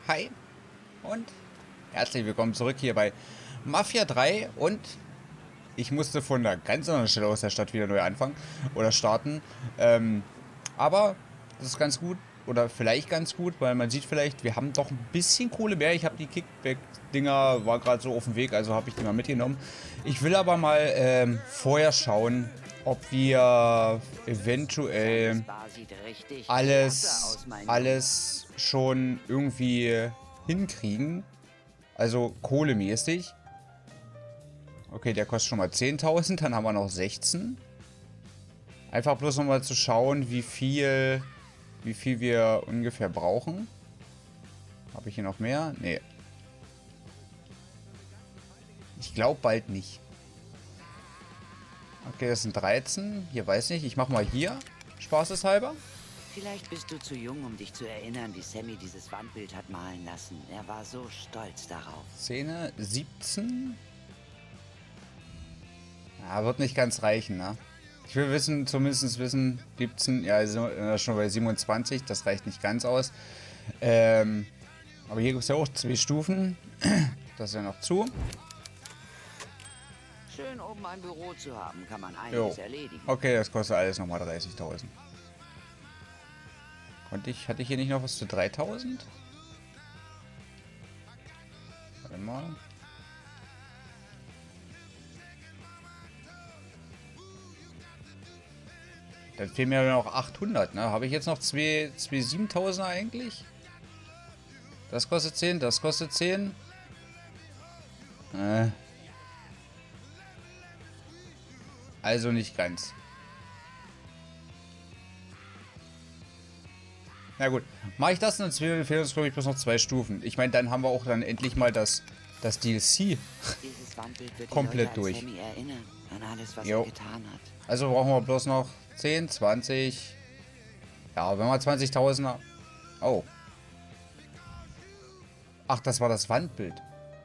Hi und herzlich willkommen zurück hier bei Mafia 3 und ich musste von einer ganz anderen Stelle aus der Stadt wieder neu anfangen oder starten. Aber das ist ganz gut oder vielleicht ganz gut, weil man sieht vielleicht, wir haben doch ein bisschen Kohle mehr. Ich habe die Kickback-Dinger, war gerade so auf dem Weg, also habe ich die mal mitgenommen. Ich will aber mal vorher schauen, ob wir eventuell alles schon irgendwie hinkriegen. Also kohlemäßig. Okay, der kostet schon mal 10.000, dann haben wir noch 16. Einfach bloß nochmal zu schauen, wie viel wir ungefähr brauchen. Habe ich hier noch mehr? Nee. Ich glaube bald nicht. Okay, das sind 13. Hier weiß nicht. Ich mache mal hier. Spaßeshalber. Vielleicht bist du zu jung, um dich zu erinnern, wie Sammy dieses Wandbild hat malen lassen. Er war so stolz darauf. Szene 17. Ja, wird nicht ganz reichen, ne? Ich will wissen, zumindest wissen, 17, ja, schon bei 27, das reicht nicht ganz aus. Aber hier gibt es ja auch 2 Stufen. Das ist ja noch zu. Schön, oben ein Büro zu haben, kann man Jo. einiges erledigen. Okay, das kostet alles nochmal 30.000. Hatte ich hier nicht noch was zu 3.000? Warte mal. Dann fehlen mir noch 800, ne? Habe ich jetzt noch zwei 7.000er eigentlich? Das kostet 10, das kostet 10. Also nicht ganz. Na gut, mache ich das, dann fehlen uns, glaube ich, bloß noch 2 Stufen. Ich meine, dann haben wir auch dann endlich mal das DLC Dieses Wandbild wird komplett die Leute durch. an Sammy erinnern, an alles, was Jo. er getan hat. Also brauchen wir bloß noch 10, 20. Ja, wenn wir 20.000er. Oh. Ach, das war das Wandbild.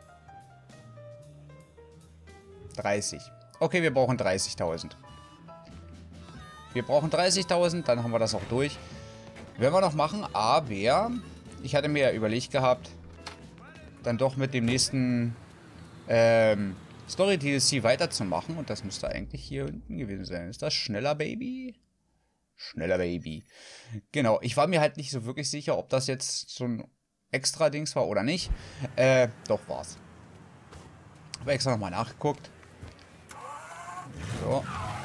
30. Okay, wir brauchen 30.000. Wir brauchen 30.000, dann haben wir das auch durch. Werden wir noch machen, aber ich hatte mir ja überlegt gehabt, dann doch mit dem nächsten Story-DLC weiterzumachen. Und das müsste eigentlich hier unten gewesen sein. Ist das schneller, Baby? Schneller, Baby. Genau, ich war mir halt nicht so wirklich sicher, ob das jetzt so ein extra Dings war oder nicht. Doch war's. Habe extra nochmal nachgeguckt. So.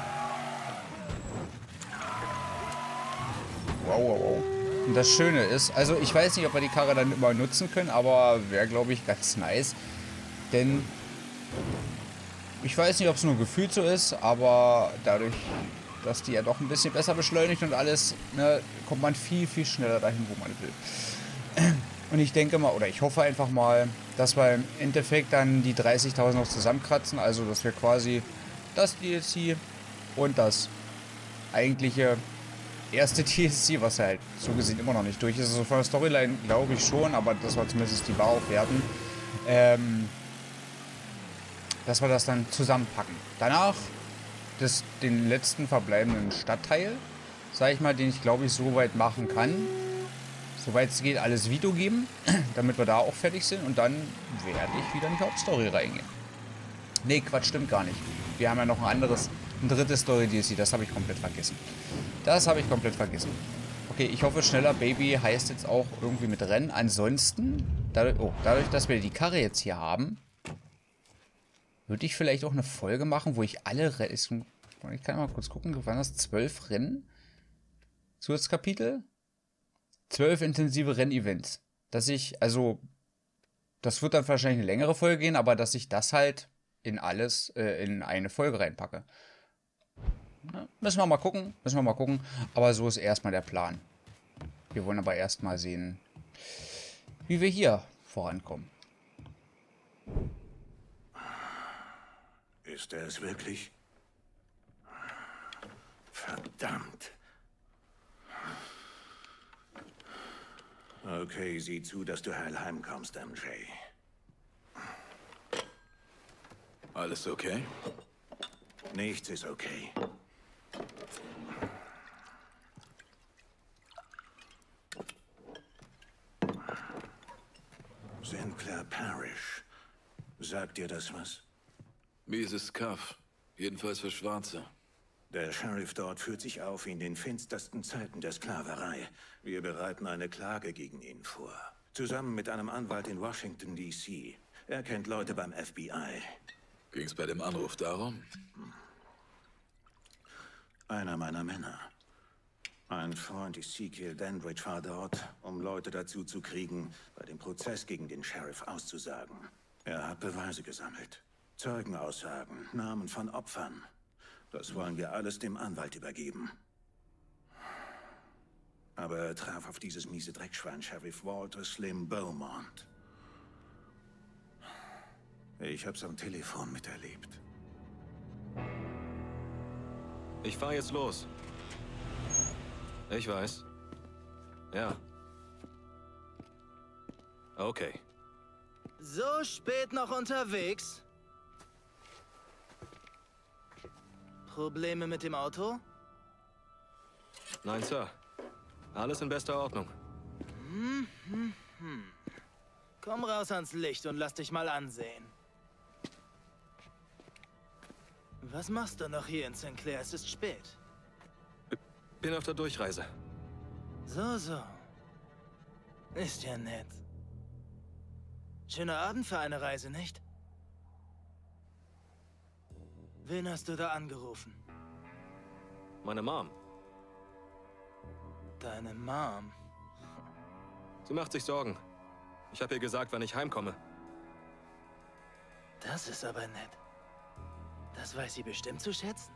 Wow, wow, wow. Und das Schöne ist, also ich weiß nicht, ob wir die Karre dann immer nutzen können, aber wäre, glaube ich, ganz nice. Denn ich weiß nicht, ob es nur gefühlt so ist, aber dadurch, dass die ja doch ein bisschen besser beschleunigt und alles, ne, kommt man viel, viel schneller dahin, wo man will. Und ich denke mal, oder ich hoffe einfach mal, dass wir im Endeffekt dann die 30.000 noch zusammenkratzen. Also, dass wir quasi das DLC und das eigentliche erste DLC, was halt so gesehen immer noch nicht durch ist. Also von der Storyline glaube ich schon, aber das war zumindest die Bar aufwerten. Dass wir das dann zusammenpacken. Danach den letzten verbleibenden Stadtteil, sage ich mal, den ich glaube ich so weit machen kann. Soweit es geht, alles Video geben, damit wir da auch fertig sind und dann werde ich wieder in die Hauptstory reingehen. Nee, Quatsch, stimmt gar nicht. Wir haben ja noch ein drittes Story-DLC, das habe ich komplett vergessen. Das habe ich komplett vergessen. Okay, ich hoffe, schneller Baby heißt jetzt auch irgendwie mit Rennen. Ansonsten, dadurch, dass wir die Karre jetzt hier haben, würde ich vielleicht auch eine Folge machen, wo ich alle Rennen... Ich kann mal kurz gucken, waren das 12 Rennen? Zusatzkapitel? 12 intensive Rennevents. Dass ich, also, das wird dann wahrscheinlich eine längere Folge gehen, aber dass ich das halt in alles, in eine Folge reinpacke. Ja, müssen wir mal gucken. Aber so ist erstmal der Plan. Wir wollen aber erstmal sehen, wie wir hier vorankommen. Ist er es wirklich? Verdammt. Okay, sieh zu, dass du heil heimkommst, MJ. Alles okay? Nichts ist okay. Sinclair Parish. Sagt dir das was? Mieses Kaff. Jedenfalls für Schwarze. Der Sheriff dort führt sich auf wie in den finstersten Zeiten der Sklaverei. Wir bereiten eine Klage gegen ihn vor. Zusammen mit einem Anwalt in Washington, D.C. Er kennt Leute beim FBI. Ging's bei dem Anruf darum? Einer meiner Männer. Ein Freund Ezekiel Dandridge war dort, um Leute dazu zu kriegen, bei dem Prozess gegen den Sheriff auszusagen. Er hat Beweise gesammelt. Zeugenaussagen, Namen von Opfern. Das wollen wir alles dem Anwalt übergeben. Aber er traf auf dieses miese Dreckschwein, Sheriff Walter Slim Beaumont. Ich hab's am Telefon miterlebt. Ich fahr jetzt los. Ich weiß. Ja. Okay. So spät noch unterwegs? Probleme mit dem Auto? Nein, Sir. Alles in bester Ordnung. Komm raus ans Licht und lass dich mal ansehen. Was machst du noch hier in Sinclair? Es ist spät. Bin auf der Durchreise. So. Ist ja nett. Schöner Abend für eine Reise, nicht? Wen hast du da angerufen? Meine Mom. Deine Mom? Sie macht sich Sorgen. Ich habe ihr gesagt, wann ich heimkomme. Das ist aber nett. Das weiß sie bestimmt zu schätzen.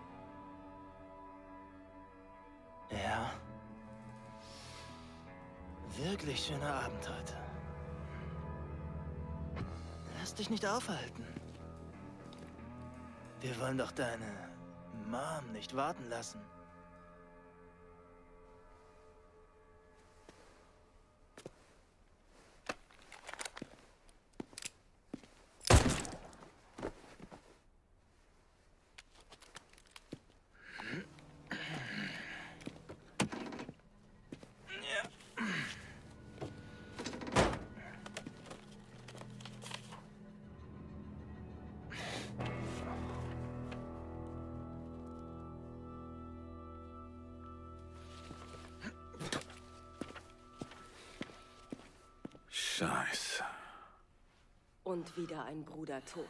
Ja. Wirklich schöner Abend heute. Lass dich nicht aufhalten. Wir wollen doch deine Mom nicht warten lassen. Scheiße. Und wieder ein Bruder tot.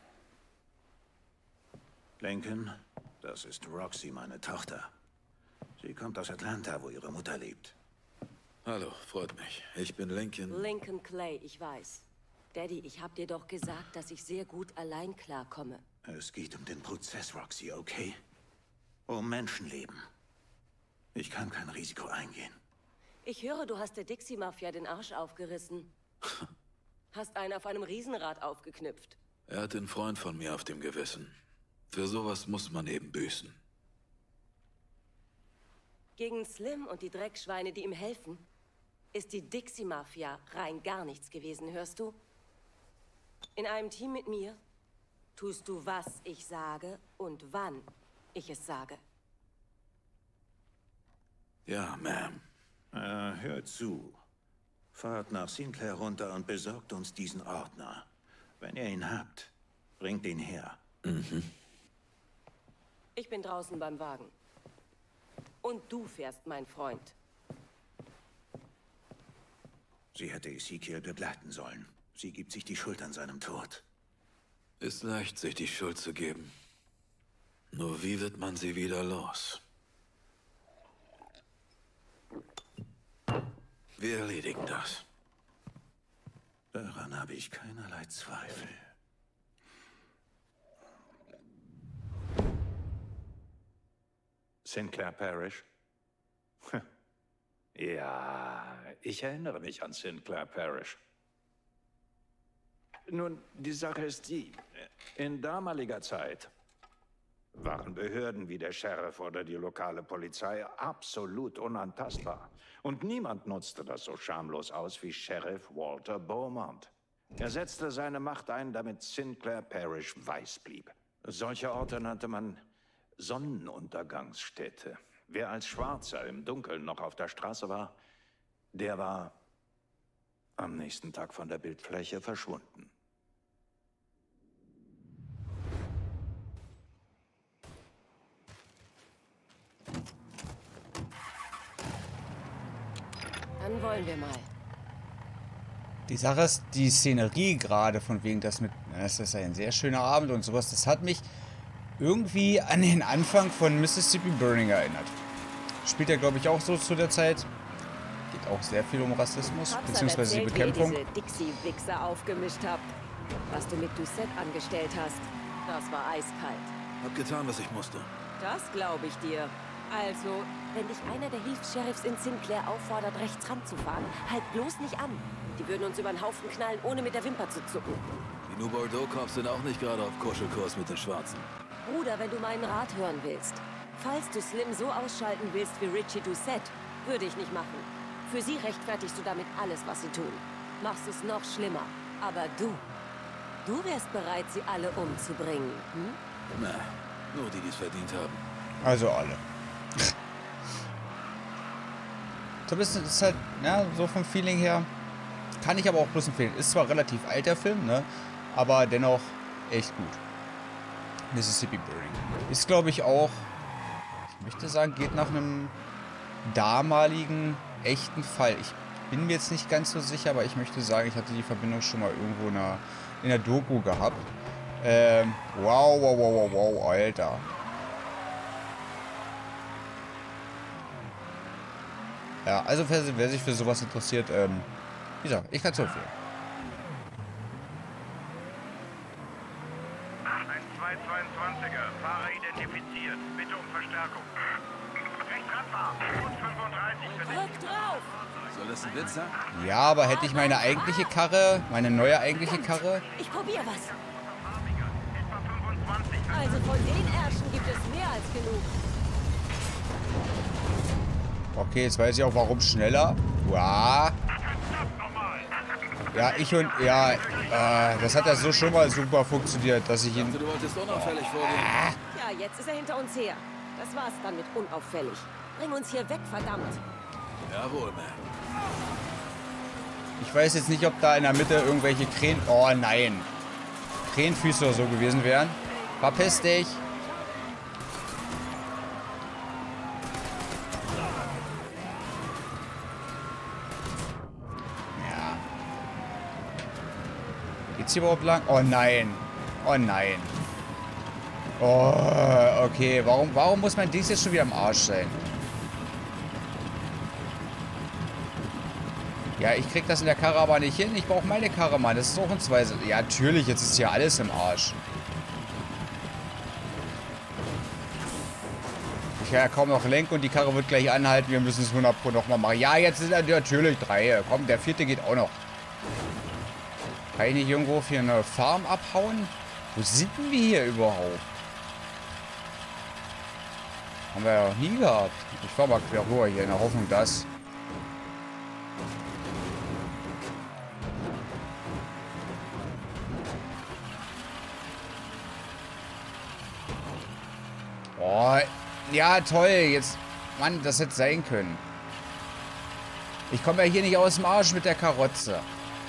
Lincoln, das ist Roxy, meine Tochter. Sie kommt aus Atlanta, wo ihre Mutter lebt. Hallo, freut mich. Ich bin Lincoln. Lincoln Clay, ich weiß. Daddy, ich hab dir doch gesagt, dass ich sehr gut allein klarkomme. Es geht um den Prozess, Roxy, okay? Um Menschenleben. Ich kann kein Risiko eingehen. Ich höre, du hast der Dixie-Mafia den Arsch aufgerissen. Hast einen auf einem Riesenrad aufgeknüpft. Er hat einen Freund von mir auf dem Gewissen. Für sowas muss man eben büßen. Gegen Slim und die Dreckschweine, die ihm helfen, ist die Dixie-Mafia rein gar nichts gewesen, hörst du? In einem Team mit mir tust du, was ich sage und wann ich es sage. Ja, Ma'am. Hört zu. Fahrt nach Sinclair runter und besorgt uns diesen Ordner. Wenn ihr ihn habt, bringt ihn her. Ich bin draußen beim Wagen. Und du fährst, mein Freund. Sie hätte Ezekiel begleiten sollen. Sie gibt sich die Schuld an seinem Tod. Ist leicht, sich die Schuld zu geben. Nur wie wird man sie wieder los? Wir erledigen das. Daran habe ich keinerlei Zweifel. Sinclair Parish? Ja, ich erinnere mich an Sinclair Parish. Nun, die Sache ist die, in damaliger Zeit waren Behörden wie der Sheriff oder die lokale Polizei absolut unantastbar. Und niemand nutzte das so schamlos aus wie Sheriff Walter Beaumont. Er setzte seine Macht ein, damit Sinclair Parish weiß blieb. Solche Orte nannte man Sonnenuntergangsstätte. Wer als Schwarzer im Dunkeln noch auf der Straße war, der war am nächsten Tag von der Bildfläche verschwunden. Dann wollen wir mal. Die Sache ist, die Szenerie gerade von wegen das ist ein sehr schöner Abend und sowas, das hat mich irgendwie an den Anfang von Mississippi Burning erinnert. Spielt ja, glaube ich, auch so zu der Zeit. Geht auch sehr viel um Rassismus, beziehungsweise die Bekämpfung. Wie ihr diese Dixie-Wichser aufgemischt habt. Was du mit Doucette angestellt hast, das war eiskalt. Hab getan, was ich musste. Das glaube ich dir. Also, wenn dich einer der Hilfs-Sheriffs in Sinclair auffordert, rechts ranzufahren, halt bloß nicht an. Die würden uns über den Haufen knallen, ohne mit der Wimper zu zucken. Die New Bordeaux-Cops sind auch nicht gerade auf Kuschelkurs mit den Schwarzen. Bruder, wenn du meinen Rat hören willst. Falls du Slim so ausschalten willst wie Richie Doucette, würde ich nicht machen. Für sie rechtfertigst du damit alles, was sie tun. Machst es noch schlimmer. Aber du wärst bereit, sie alle umzubringen, hm? Na, nur die, die es verdient haben. Also alle. Zumindest ist es halt, ja, so vom Feeling her. Kann ich aber auch bloß empfehlen. Ist zwar relativ alt, der Film, ne? Aber dennoch echt gut. Mississippi Burning. Ist, glaube ich, auch, ich möchte sagen, geht nach einem damaligen echten Fall. Ich bin mir jetzt nicht ganz so sicher, aber ich möchte sagen, ich hatte die Verbindung schon mal irgendwo in der Doku gehabt. Wow, Alter. Ja, also wer sich für sowas interessiert, wie gesagt, ich kann es empfehlen. Ein 222er, Fahrer identifiziert. Bitte um Verstärkung. Rechts ranfahren. Und 35 für dich. Drück drauf! Soll das ein Witz sein? Ja, aber hätte ich meine eigentliche Karre, meine neue eigentliche Karre... Ich probiere was. Etwa 25. Also von den Ärschen gibt es mehr als genug. Okay, jetzt weiß ich auch, warum schneller. Wow. Ja, das hat ja so schon mal super funktioniert, dass ich ihn... Du wolltest unauffällig vorgehen. Ja, jetzt ist er hinter uns her. Das war's dann mit unauffällig. Bring uns hier weg, verdammt. Jawohl, man. Ich weiß jetzt nicht, ob da in der Mitte irgendwelche Krähen... Oh nein. Krähenfüße oder so gewesen wären. Verpiss dich. Ja. Geht's hier überhaupt lang? Oh nein. Oh nein. Oh, okay. Warum muss mein Dings jetzt schon wieder am Arsch sein? Ja, ich krieg das in der Karre aber nicht hin. Ich brauche meine Karre, Mann. Das ist auch in zwei... Ja, natürlich. Jetzt ist hier alles im Arsch. Ich kann ja kaum noch lenken und die Karre wird gleich anhalten. Wir müssen es 100% nochmal machen. Ja, jetzt sind natürlich 3. Komm, der 4. geht auch noch. Kann ich nicht irgendwo für eine Farm abhauen? Wo sind denn wir hier überhaupt? Haben wir ja noch nie gehabt. Ich fahr mal quer rüber hier in der Hoffnung, dass... Oh, ja, toll. Jetzt, Mann, das hätte sein können. Ich komme ja hier nicht aus dem Arsch mit der Karotze.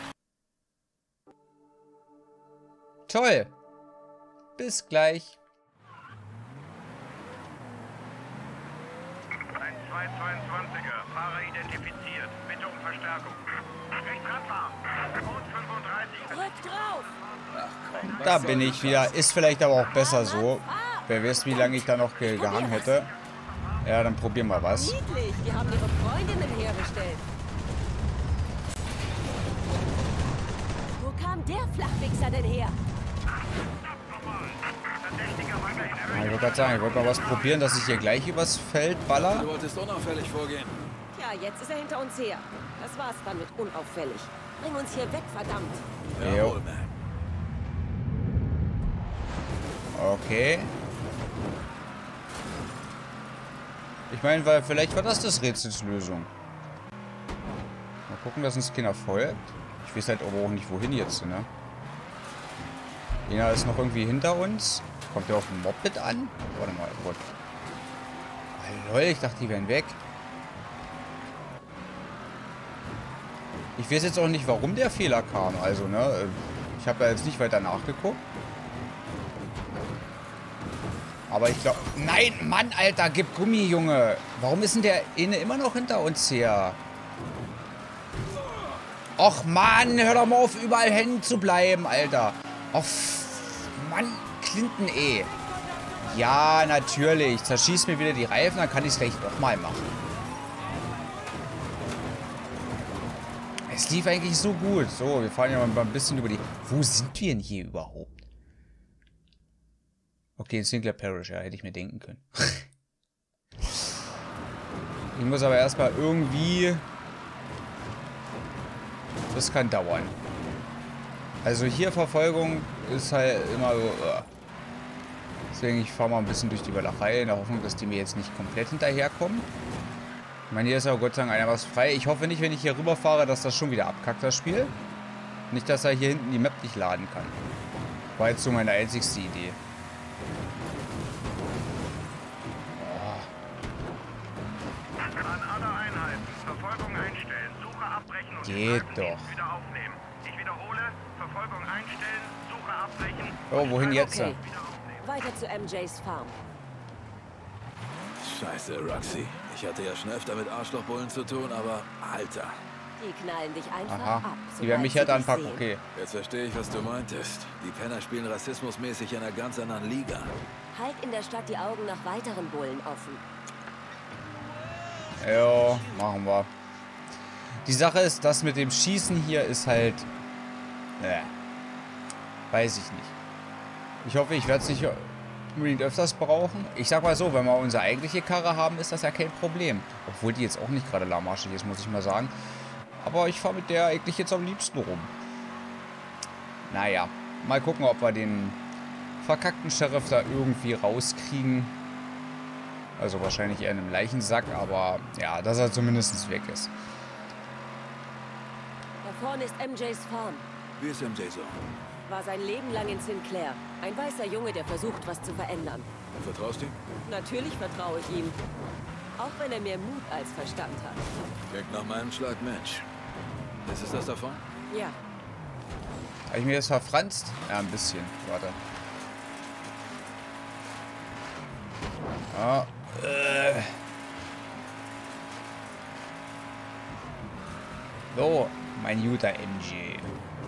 Toll. Bis gleich. Ein 222er, Fahrer identifiziert. Bitte um Verstärkung. Rechts ranfahren. Und 35 für dich. Drück drauf! Da bin ich wieder. Ist vielleicht aber auch besser so. Wer weiß, wie lange ich da noch gehangen hätte. Ja, dann probieren wir was. Niedlich, die haben ihre Freundinnen hergestellt. Wo kam der Flachwichser denn her? Ja, ich wollte gerade sagen, ich wollte mal was probieren, dass ich hier gleich übers Feld baller. Du wolltest unauffällig vorgehen. Ja, jetzt ist er hinter uns her. Das war's dann mit unauffällig. Bring uns hier weg, verdammt. Jawohl, man. Okay. Ich meine, weil vielleicht war das Rätsels Lösung. Mal gucken, dass uns keiner folgt. Ich weiß halt aber auch nicht, wohin jetzt, ne? Einer ist noch irgendwie hinter uns. Kommt der auf dem Moped an? Warte mal, oh Gott. Oh, lol, ich dachte, die wären weg. Ich weiß jetzt auch nicht, warum der Fehler kam. Also, ne? Ich habe da jetzt nicht weiter nachgeguckt. Aber ich glaube... Nein, Mann, Alter, gib Gummi, Junge. Warum ist denn der eine immer noch hinter uns her? Och, Mann, hör doch mal auf, überall hängen zu bleiben, Alter. Och, Mann, Clinton, ey. Ja, natürlich. Zerschieß mir wieder die Reifen, dann kann ich es gleich nochmal machen. Es lief eigentlich so gut. So, wir fahren ja mal ein bisschen über die... Wo sind wir denn hier überhaupt? Okay, in Sinclair Parish, ja, hätte ich mir denken können. Ich muss aber erstmal irgendwie... Das kann dauern. Also hier Verfolgung ist halt immer so... Deswegen, ich fahre mal ein bisschen durch die Walachei in der Hoffnung, dass die mir jetzt nicht komplett hinterherkommen. Ich meine, hier ist aber Gott sei Dank einer was frei. Ich hoffe nicht, wenn ich hier rüberfahre, dass das schon wieder abkackt, das Spiel. Nicht, dass er hier hinten die Map nicht laden kann. War jetzt so meine einzigste Idee. An alle Einheiten. Verfolgung einstellen. Suche abbrechen und Geht doch. wieder aufnehmen. Ich wiederhole. Verfolgung einstellen. Suche abbrechen. Oh, wohin jetzt? Okay. Weiter zu MJs Farm. Scheiße, Roxy. Ich hatte ja schon öfter mit Arschlochbullen zu tun, aber Alter. Die knallen dich einfach Aha. ab. Die werden mich halt anpacken, okay. Jetzt verstehe ich, was du meintest. Die Penner spielen rassismusmäßig in einer ganz anderen Liga. Halt in der Stadt die Augen nach weiteren Bullen offen. Ja, machen wir. Die Sache ist, das mit dem Schießen hier ist halt... weiß ich nicht. Ich hoffe, ich werde es nicht unbedingt öfters brauchen. Ich sag mal so, wenn wir unsere eigentliche Karre haben, ist das ja kein Problem. Obwohl die jetzt auch nicht gerade lahmarschig ist, muss ich mal sagen. Aber ich fahre mit der eigentlich jetzt am liebsten rum. Naja, mal gucken, ob wir den verkackten Sheriff da irgendwie rauskriegen. Also wahrscheinlich eher in einem Leichensack, aber ja, dass er zumindest weg ist. Da vorne ist MJs Farm. Wie ist MJ so? War sein Leben lang in Sinclair. Ein weißer Junge, der versucht, was zu verändern. Du vertraust ihm? Natürlich vertraue ich ihm. Auch wenn er mehr Mut als Verstand hat. Klingt nach meinem Schlag Mensch. Ist es das davon? Ja. Habe ich mir das verfranst? Ja, ein bisschen. Warte. Ah, So, mein guter MJ.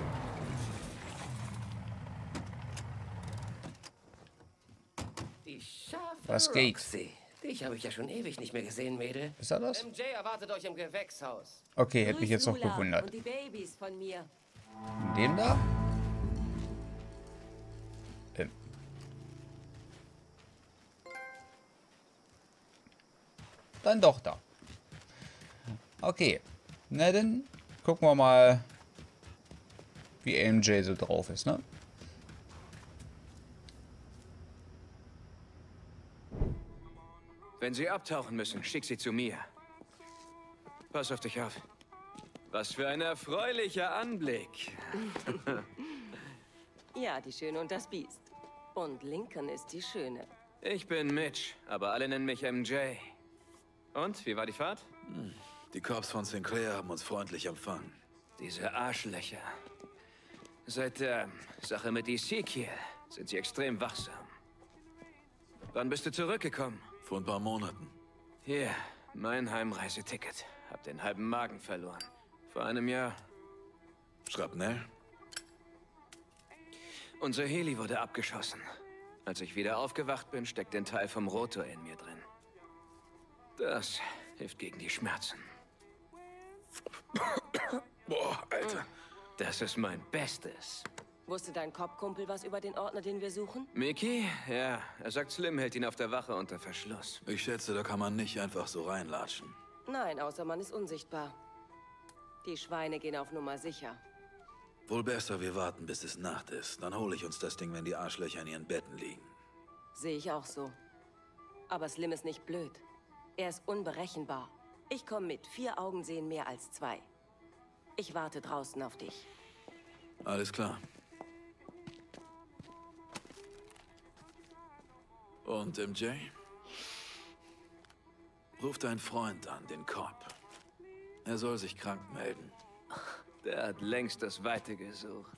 Was geht? Roxy. Dich habe ich ja schon ewig nicht mehr gesehen, Mädel. Ist er das? MJ erwartet euch im Gewächshaus. Okay, hätte mich jetzt noch Lula gewundert. Und die Babys von mir. Dem da? Dann doch da. Okay. Na dann gucken wir mal, wie MJ so drauf ist, ne? Wenn sie abtauchen müssen, schick sie zu mir. Pass auf dich auf. Was für ein erfreulicher Anblick. Ja, die Schöne und das Biest. Und Lincoln ist die Schöne. Ich bin Mitch, aber alle nennen mich MJ. Und, wie war die Fahrt? Die Cops von Sinclair haben uns freundlich empfangen. Diese Arschlöcher. Seit der Sache mit Ezekiel sind sie extrem wachsam. Wann bist du zurückgekommen? Vor ein paar Monaten. Hier, mein Heimreiseticket. Hab den halben Magen verloren. Vor einem Jahr. Schrapnell? Unser Heli wurde abgeschossen. Als ich wieder aufgewacht bin, steckt ein Teil vom Rotor in mir drin. Das hilft gegen die Schmerzen. Boah, Alter. Das ist mein Bestes. Wusste dein Cop-Kumpel was über den Ordner, den wir suchen? Mickey? Ja, er sagt, Slim hält ihn auf der Wache unter Verschluss. Ich schätze, da kann man nicht einfach so reinlatschen. Nein, außer man ist unsichtbar. Die Schweine gehen auf Nummer sicher. Wohl besser, wir warten, bis es Nacht ist. Dann hole ich uns das Ding, wenn die Arschlöcher in ihren Betten liegen. Sehe ich auch so. Aber Slim ist nicht blöd. Er ist unberechenbar. Ich komme mit. 4 Augen sehen mehr als 2. Ich warte draußen auf dich. Alles klar. Und MJ? Ruf deinen Freund an, den Cop. Er soll sich krank melden. Der hat längst das Weite gesucht.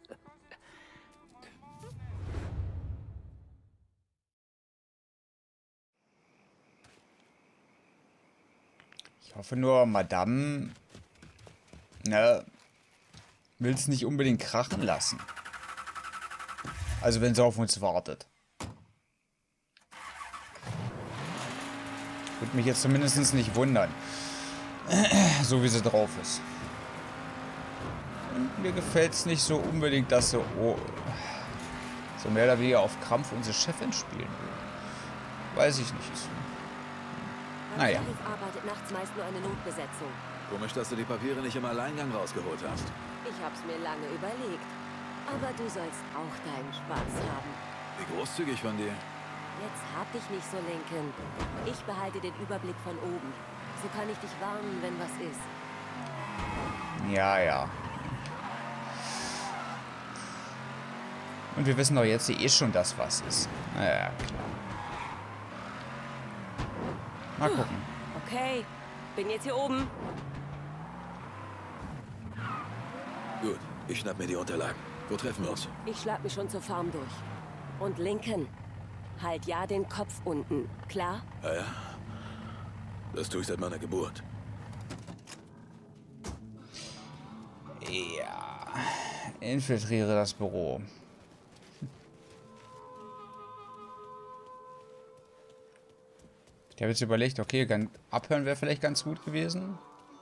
Ich hoffe nur, Madame, ne, will es nicht unbedingt krachen lassen. Also wenn sie auf uns wartet. Würde mich jetzt zumindest nicht wundern. So wie sie drauf ist. Und mir gefällt es nicht so unbedingt, dass sie so mehr oder weniger auf Krampf unsere Chefin spielen will. Weiß ich nicht. Naja. Sheriff arbeitet nachts meist nur eine Notbesetzung. Komisch, dass du die Papiere nicht im Alleingang rausgeholt hast. Ich hab's mir lange überlegt. Aber du sollst auch deinen Spaß haben. Wie großzügig von dir. Jetzt hab dich nicht so, Lincoln. Ich behalte den Überblick von oben. So kann ich dich warnen, wenn was ist. Ja, ja. Und wir wissen doch jetzt eh schon, dass was ist. Naja, klar. Mal gucken. Okay, bin jetzt hier oben. Gut, ich schnapp mir die Unterlagen. Wo treffen wir uns? Ich schlag mich schon zur Farm durch. Und Lincoln, halt ja den Kopf unten, klar? Ja, ja. Das tue ich seit meiner Geburt. Ja. Infiltriere das Büro. Ich habe jetzt überlegt, okay, abhören wäre vielleicht ganz gut gewesen.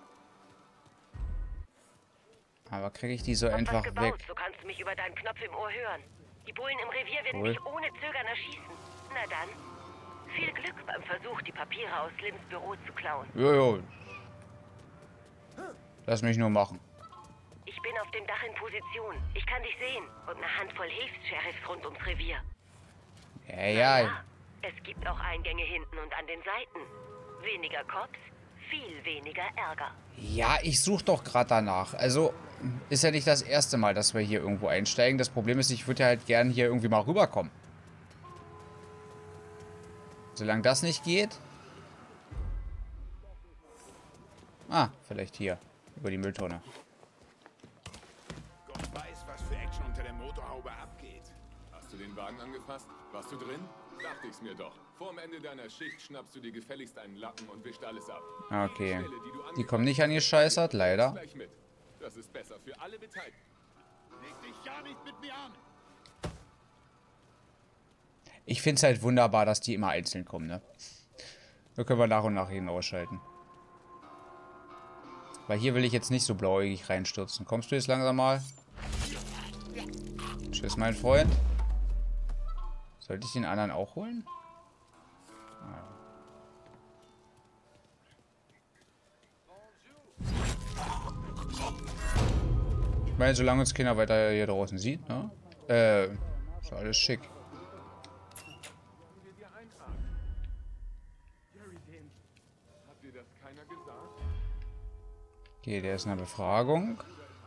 Aber kriege ich die so einfach weg? So kannst du mich über deinen Knopf im Ohr hören. Die Bullen im Revier werden mich ohne Zögern erschießen. Na dann, viel Glück beim Versuch, die Papiere aus Slims Büro zu klauen. Jojo. Lass mich nur machen. Ich bin auf dem Dach in Position. Ich kann dich sehen. Und eine Handvoll Hilfs-Sheriffs rund ums Revier. Ja. Es gibt auch Eingänge hinten und an den Seiten. Weniger Cops, viel weniger Ärger. Ja, ich suche doch gerade danach. Also, ist ja nicht das erste Mal, dass wir hier irgendwo einsteigen. Das Problem ist, ich würde ja halt gern hier irgendwie mal rüberkommen. Solange das nicht geht... Ah, vielleicht hier. Über die Mülltonne. Gott weiß, was für Action unter der Motorhaube abgeht. Hast du den Wagen angefasst? Warst du drin? Dachte ich's mir doch. Vorm Ende deiner Schicht schnappst du dir gefälligst einen Lappen und wischt alles ab. Okay. Die kommen nicht angescheißert, leider. Das ist besser für alle Beteiligten. Leg dich ja nicht mit mir an. Ich finde es halt wunderbar, dass die immer einzeln kommen, ne? Da können wir nach und nach hin ausschalten. Weil hier will ich jetzt nicht so blauäugig reinstürzen. Kommst du jetzt langsam mal? Tschüss, mein Freund. Sollte ich den anderen auch holen? Ich meine, solange uns keiner weiter hier draußen sieht, ne? Ist alles schick. Okay, der ist eine Befragung.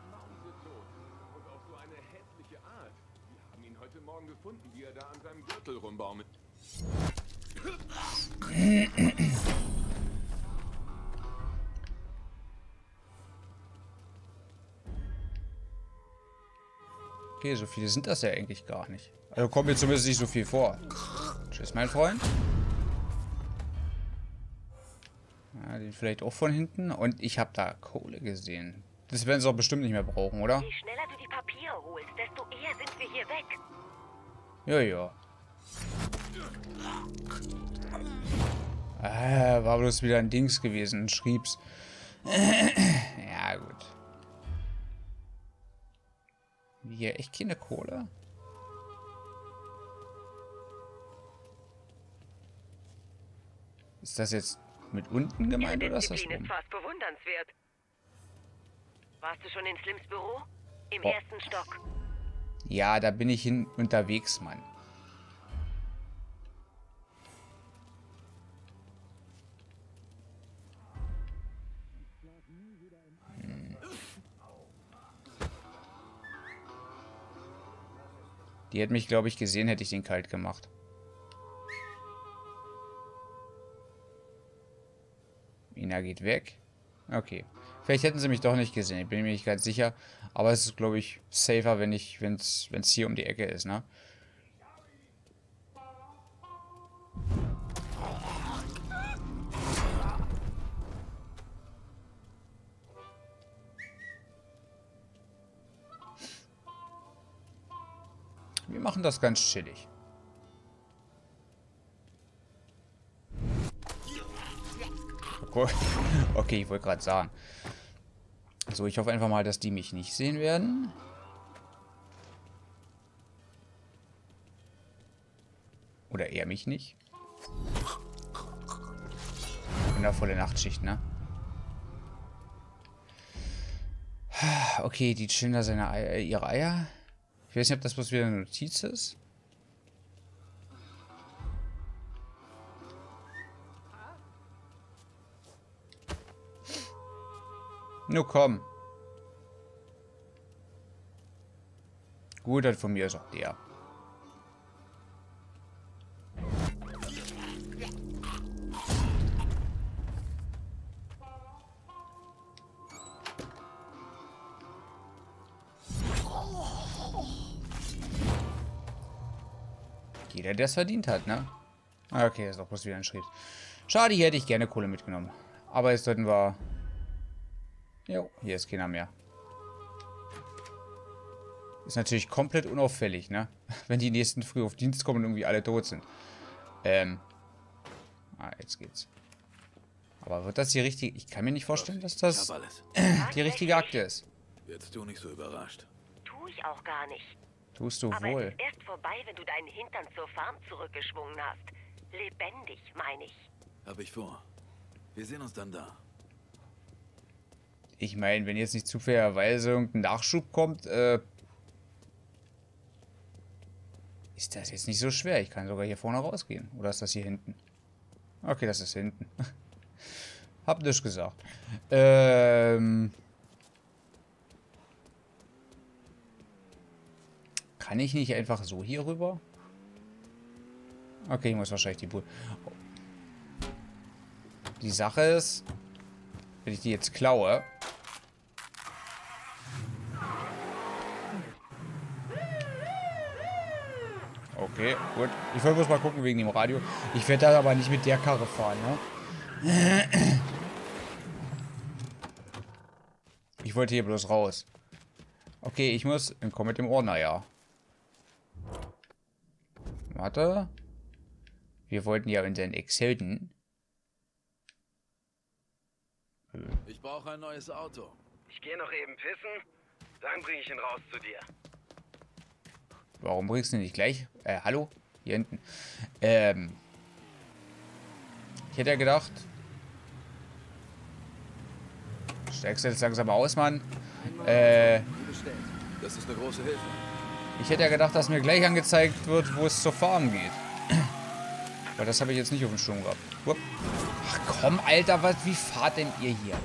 Okay, so viele sind das ja eigentlich gar nicht. Also kommt mir zumindest nicht so viel vor. Tschüss, mein Freund. Ja, den vielleicht auch von hinten. Und ich habe da Kohle gesehen. Das werden sie auch bestimmt nicht mehr brauchen, oder? Je schneller du die Papiere holst, desto eher sind wir hier weg. Ja. War bloß wieder ein Dings gewesen und schrieb's. Ja, gut. Hier echt keine Kohle? Ist das jetzt mit unten gemeint oder ist das Disziplin oben? ist fast bewundernswert. Warst du schon in Slims Büro? Im Oh. ersten Stock. Ja, da bin ich hin unterwegs, Mann. Die hätte mich, glaube ich, gesehen, hätte ich den kalt gemacht. Ina geht weg. Okay. Vielleicht hätten sie mich doch nicht gesehen. Ich bin mir nicht ganz sicher. Aber es ist, glaube ich, safer, wenn es hier um die Ecke ist, ne? Wir machen das ganz chillig. Okay, ich wollte gerade sagen. So, ich hoffe einfach mal, dass die mich nicht sehen werden. Oder er mich nicht. Ich bin da volle Nachtschicht, ne? Okay, die chillen da ihre Eier. Ich weiß nicht, ob das bloß wieder eine Notiz ist. Nur komm. Gut, dann von mir ist auch der. Jeder, der es verdient hat, ne? Okay, ist auch bloß wieder ein Schritt. Schade, hier hätte ich gerne Kohle mitgenommen. Aber jetzt sollten wir... Jo, hier ist keiner mehr. Ist natürlich komplett unauffällig, ne? Wenn die nächsten früh auf Dienst kommen und irgendwie alle tot sind. Jetzt geht's. Aber wird das die richtige... Ich kann mir nicht vorstellen, dass das die richtige Akte ist. Jetzt du nicht so überrascht. Tu ich auch gar nicht. Tust du Aber wohl. es ist erst vorbei, wenn du deinen Hintern zur Farm zurückgeschwungen hast. Lebendig, meine ich. Hab ich vor. Wir sehen uns dann da. Ich meine, wenn jetzt nicht zufälligerweise irgendein Nachschub kommt, ist das jetzt nicht so schwer. Ich kann sogar hier vorne rausgehen. Oder ist das hier hinten? Okay, das ist hinten. Hab nicht gesagt. Kann ich nicht einfach so hier rüber? Okay, ich muss wahrscheinlich die Brücke... Die Sache ist, wenn ich die jetzt klaue... Okay, gut. Ich wollte bloß mal gucken wegen dem Radio. Ich werde da aber nicht mit der Karre fahren, ne? Ich wollte hier bloß raus. Okay, ich muss... Komm mit dem Ordner, ja. Warte. Wir wollten ja unseren Ex-Helden. Ich brauche ein neues Auto. Ich gehe noch eben pissen, dann bringe ich ihn raus zu dir. Warum bringst du ihn nicht gleich? Hallo? Hier hinten. Ich hätte ja gedacht... Steigst du jetzt langsam aus, Mann? Das ist eine große Hilfe. Ich hätte ja gedacht, dass mir gleich angezeigt wird, wo es zur Farm geht. Weil das habe ich jetzt nicht auf dem Schirm gehabt. Upp. Ach komm, Alter, wie fahrt denn ihr hier?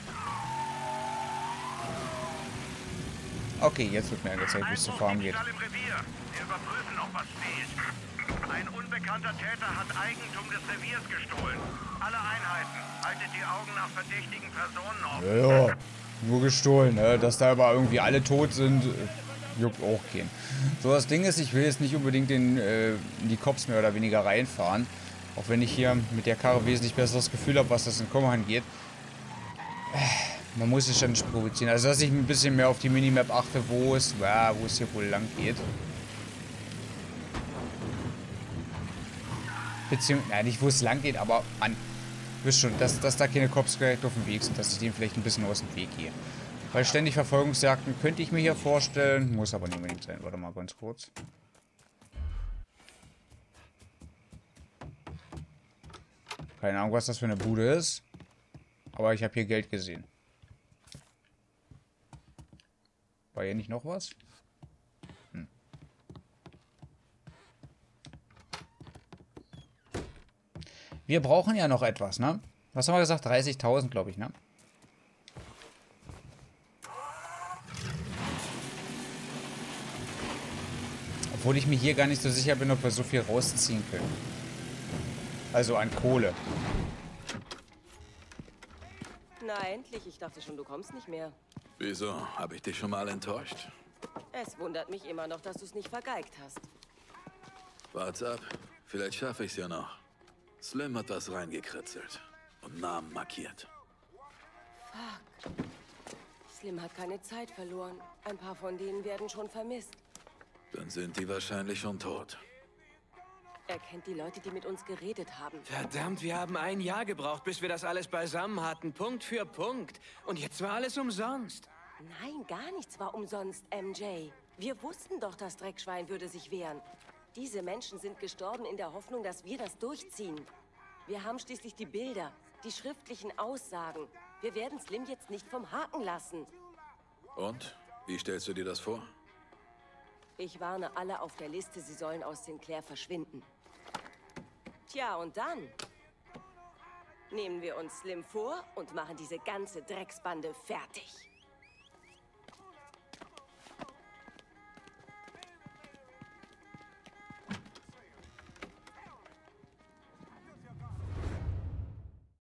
Okay, jetzt wird mir angezeigt, wo es zur Farm geht. Im Revier. Wir überprüfen, ob was fehlt. Ein unbekannter Täter hat Eigentum des Reviers gestohlen. Alle Einheiten, haltet die Augen nach verdächtigen Personen offen. Ja, nur gestohlen, ne? Dass da aber irgendwie alle tot sind, juckt auch keinen. So, das Ding ist, ich will jetzt nicht unbedingt in die Cops mehr oder weniger reinfahren. Auch wenn ich hier mit der Karre wesentlich besseres Gefühl habe, was das Entkommen angeht. Man muss es schon nicht provozieren. Also, dass ich ein bisschen mehr auf die Minimap achte, wo es hier wohl lang geht. Beziehungsweise, nein, nicht wo es lang geht, aber man wisst schon, dass da keine Cops direkt auf dem Weg sind, dass ich denen vielleicht ein bisschen aus dem Weg gehe. Weil ständig Verfolgungsjagden könnte ich mir hier vorstellen, muss aber nicht unbedingt sein. Warte mal ganz kurz. Keine Ahnung, was das für eine Bude ist, aber ich habe hier Geld gesehen. War hier nicht noch was? Wir brauchen ja noch etwas, ne? Was haben wir gesagt? 30.000, glaube ich, ne? Obwohl ich mir hier gar nicht so sicher bin, ob wir so viel rausziehen können. Also an Kohle. Na endlich, ich dachte schon, du kommst nicht mehr. Wieso? Habe ich dich schon mal enttäuscht? Es wundert mich immer noch, dass du es nicht vergeigt hast. Wart's ab. Vielleicht schaffe ich's ja noch. Slim hat was reingekritzelt und Namen markiert. Fuck. Slim hat keine Zeit verloren. Ein paar von denen werden schon vermisst. Dann sind die wahrscheinlich schon tot. Er kennt die Leute, die mit uns geredet haben. Verdammt, wir haben ein Jahr gebraucht, bis wir das alles beisammen hatten. Punkt für Punkt. Und jetzt war alles umsonst. Nein, gar nichts war umsonst, MJ. Wir wussten doch, das Dreckschwein würde sich wehren. Diese Menschen sind gestorben in der Hoffnung, dass wir das durchziehen. Wir haben schließlich die Bilder, die schriftlichen Aussagen. Wir werden Slim jetzt nicht vom Haken lassen. Und? Wie stellst du dir das vor? Ich warne alle auf der Liste, sie sollen aus Sinclair verschwinden. Tja, und dann nehmen wir uns Slim vor und machen diese ganze Drecksbande fertig.